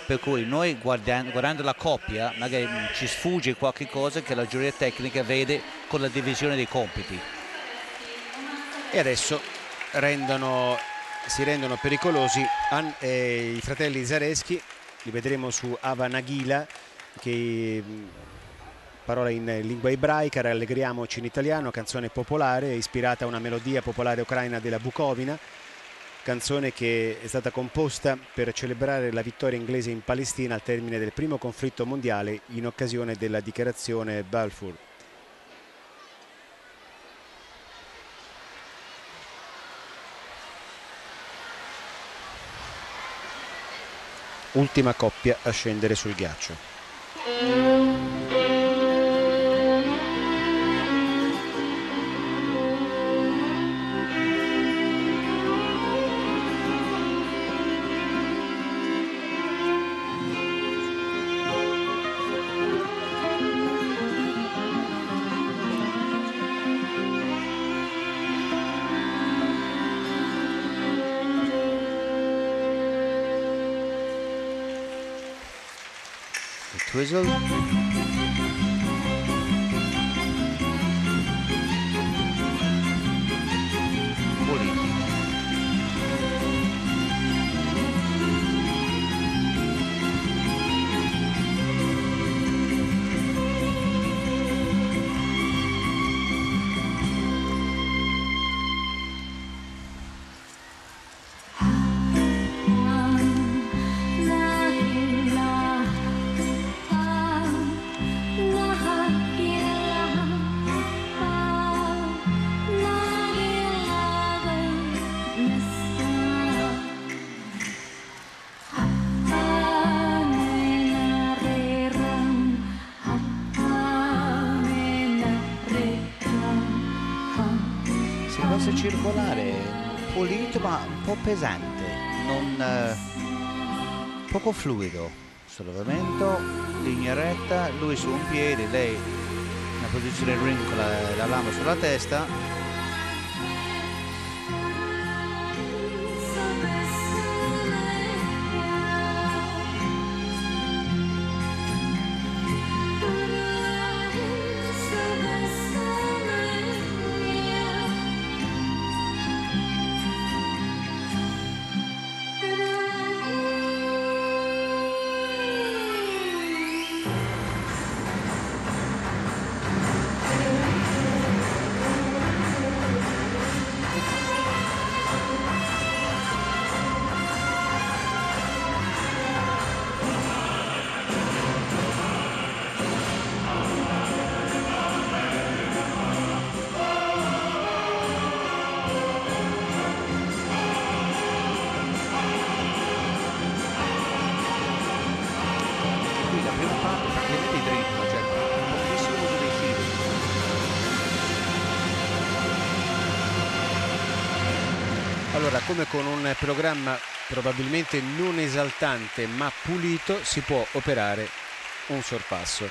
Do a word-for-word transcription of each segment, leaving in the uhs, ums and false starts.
per cui noi guardando, guardando la coppia magari ci sfugge qualche cosa che la giuria tecnica vede con la divisione dei compiti. E adesso rendono, si rendono pericolosi an, eh, i fratelli Zareschi. Li vedremo su Ava Nagila, che parola in lingua ebraica, rallegriamoci in italiano, canzone popolare ispirata a una melodia popolare ucraina della Bukovina, canzone che è stata composta per celebrare la vittoria inglese in Palestina al termine del primo conflitto mondiale in occasione della dichiarazione Balfour. Ultima coppia a scendere sul ghiaccio. Twizzle. Puliti. Circolare pulito ma un po' pesante, non, eh, poco fluido, sollevamento, linea retta, lui su un piede, lei in una posizione ring con la, la lama sulla testa. Allora, come con un programma probabilmente non esaltante ma pulito, si può operare un sorpasso.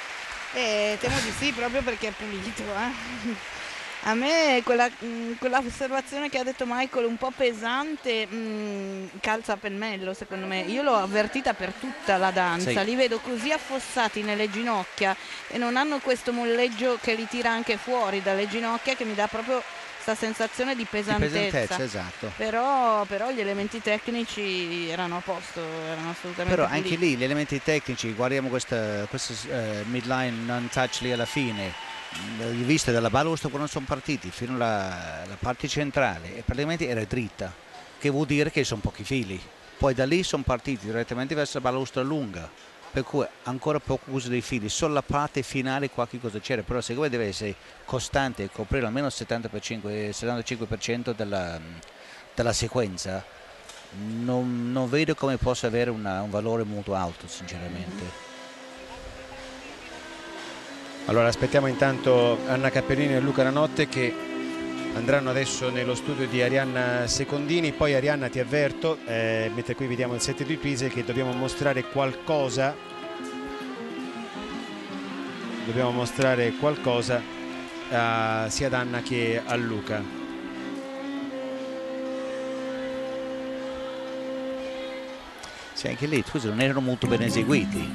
Eh, temo di sì, proprio perché è pulito. Eh. A me quella, quell'osservazione che ha detto Michael, un po' pesante, mh, calza a pennello secondo me. Io l'ho avvertita per tutta la danza, sì. Li vedo così affossati nelle ginocchia e non hanno questo molleggio che li tira anche fuori dalle ginocchia, che mi dà proprio questa sensazione di pesantezza, di pesantezza, esatto. Però, però gli elementi tecnici erano a posto, erano assolutamente Però puliti. anche lì gli elementi tecnici, guardiamo questa, questa uh, midline non touch lì alla fine, viste dalla balustra quando sono partiti fino alla, alla parte centrale e praticamente era dritta, che vuol dire che sono pochi fili, poi da lì sono partiti direttamente verso la balustra lunga, per cui ancora poco uso dei fili, solo la parte finale qualche cosa c'era, però secondo me deve essere costante e coprire almeno il settanta per cento, settantacinque per cento della, della sequenza. Non, non vedo come possa avere una, un valore molto alto, sinceramente. Allora aspettiamo intanto Anna Cappellini e Luca Ranotte, che andranno adesso nello studio di Arianna Secondini. Poi Arianna, ti avverto, eh, mentre qui vediamo il set di Twizzle, che dobbiamo mostrare qualcosa dobbiamo mostrare qualcosa a, sia ad Anna che a Luca. Sì, anche lì, scusa, non erano molto ben eseguiti.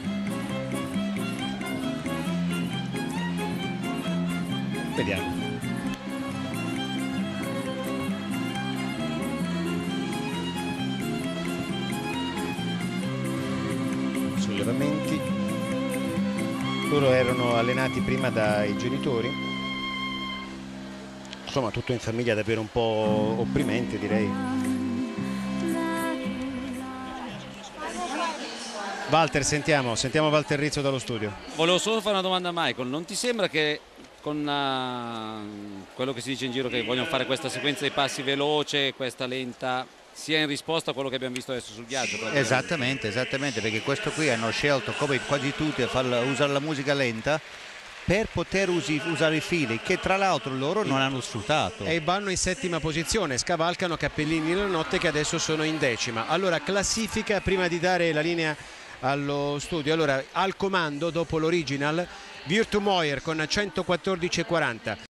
Vediamo. Sollevamenti. Loro erano allenati prima dai genitori. Insomma, tutto in famiglia davvero un po' opprimente, direi. Walter, sentiamo, sentiamo Walter Rizzo dallo studio. Volevo solo fare una domanda a Michael, non ti sembra che con uh, quello che si dice in giro che vogliono fare questa sequenza di passi veloce, questa lenta, sia in risposta a quello che abbiamo visto adesso sul ghiaccio? Esattamente, esattamente, perché questo qui hanno scelto, come quasi tutti, a farla, usare la musica lenta per poter usi, usare i fili, che tra l'altro loro non hanno sfruttato. E vanno in settima posizione, scavalcano Cappellini la notte che adesso sono in decima. Allora, classifica prima di dare la linea allo studio. Allora, al comando dopo l'original Virtu Moyer con centoquattordici e quaranta,